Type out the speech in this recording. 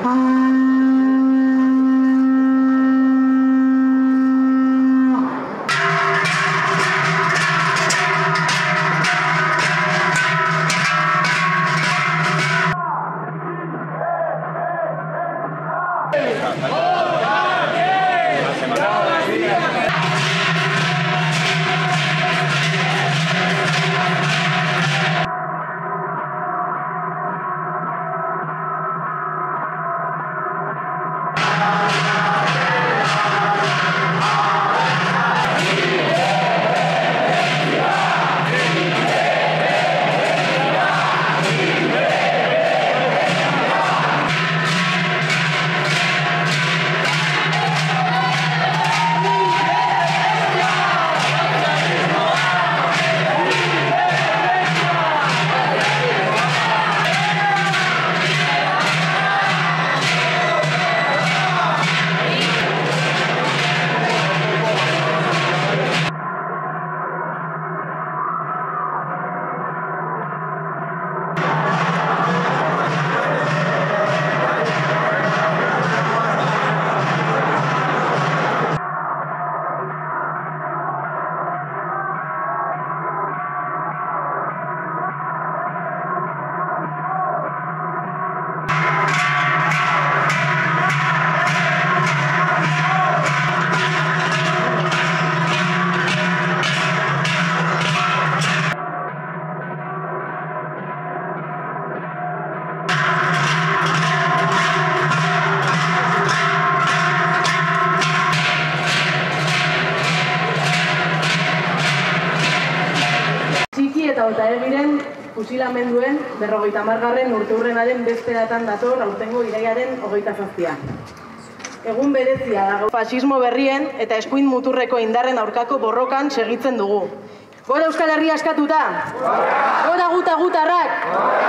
eta egiren fusilamenduen 50. urteurrenaren beste datan dator aurtengo irailaren 27. Egun berezia dago fasismo berrien eta eskuin muturreko indarren aurkako borrokan segitzen dugu. Gora Euskal Herria askatuta! Gora gutarrak!